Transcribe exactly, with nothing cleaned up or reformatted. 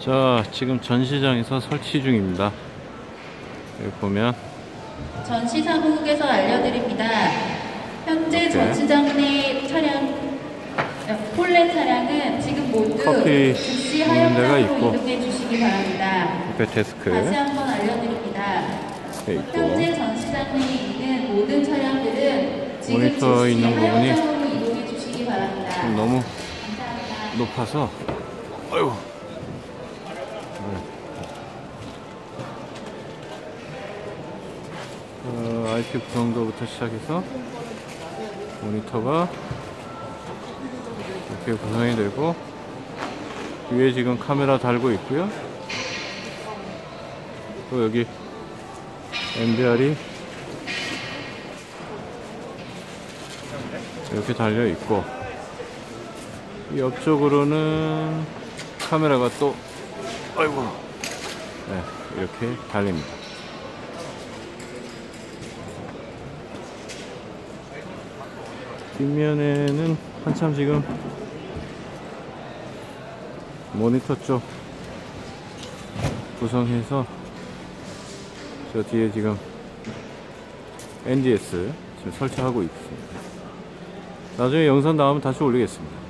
자, 지금 전시장에서 설치 중입니다. 여기 보면 전시사무국에서 알려드립니다. 현재 이렇게. 전시장 내 차량, 폴레 차량은 지금 모두 커피 즉시 먹는 데가 하역장으로 있고. 이동해 주시기 바랍니다. 옆에 데스크 다시 한번 알려드립니다. 있고, 현재 전시장 내에 있는 모든 차량들은 지금 모니터 즉시 있는 부분이 하역장으로 이동해 주시기 바랍니다. 좀 너무 감사합니다. 높아서 아이고. 어, 아이피 구성도부터 시작해서 모니터가 이렇게 구성이 되고, 위에 지금 카메라 달고 있고요. 또 여기 엠비알이 이렇게 달려 있고, 이 옆쪽으로는 카메라가 또 아이고 네, 이렇게 달립니다. 뒷면에는 한참 지금 모니터 쪽 구성해서, 저 뒤에 지금 엔디에스 지금 설치하고 있습니다. 나중에 영상 나오면 다시 올리겠습니다.